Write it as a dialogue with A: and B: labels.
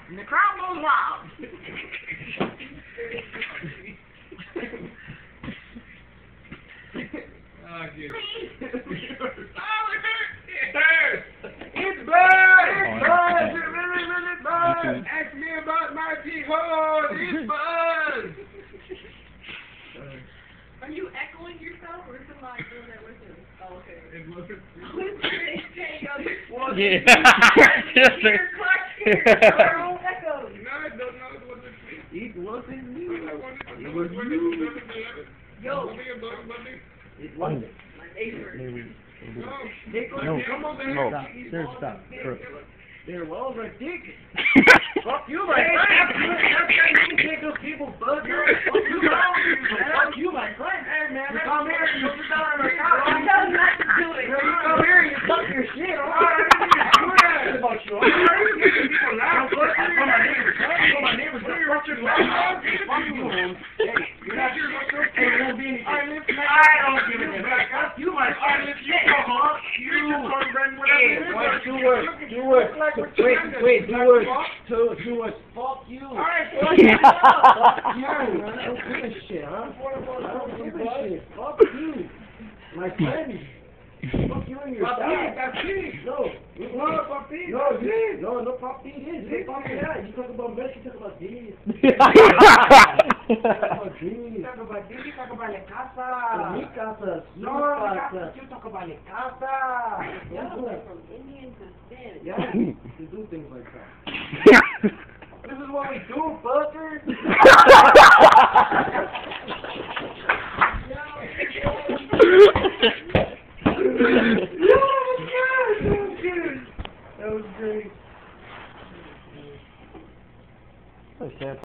A: And the crowd goes wild.
B: Oh, good.
A: It's buzz! It's buzz! It really, really buzz!
B: Ask me about my G-hole. It's buzz.
C: Are you echoing yourself or is somebody doing that with you? Oh, okay.
B: It wasn't.
D: Yeah.
C: Our own echoes.
B: No, I don't know. It wasn't me.
A: It wasn't me.
B: It
A: was you.
C: Yo.
A: It wasn't.
C: My neighbor.
D: No,
A: Come on, man.
D: no, seriously, stop.
A: Their walls are thick. Fuck you, my friend. You take those people's butt. Fuck you, fuck you, my friend. Hey, man. You come here and you sit down on the couch.
C: I'm telling you not to do it.
A: You come here and you suck your shit. I'm about you. I'm people loud. My neighbors are fucking loud. Fuck you. Hey, you're not sure what's your thing. There won't be anything. I don't give a damn. Fuck you, my friend. Fuck you. Do it. Wait, do it. Fuck you. Alright, fuck you. Fuck you, man. I don't give a shit, huh? I don't give a shit. Fuck you. My friend. Fuck you and your dad. No, papi. You talk about Messi, you talk about this. You talk about this, you talk about la casa. Mi casa. You talk about la casa.
C: Y'all went from Indian to Spanish.
A: Yeah, we do things like that. This is what we do, fuckers. That was great.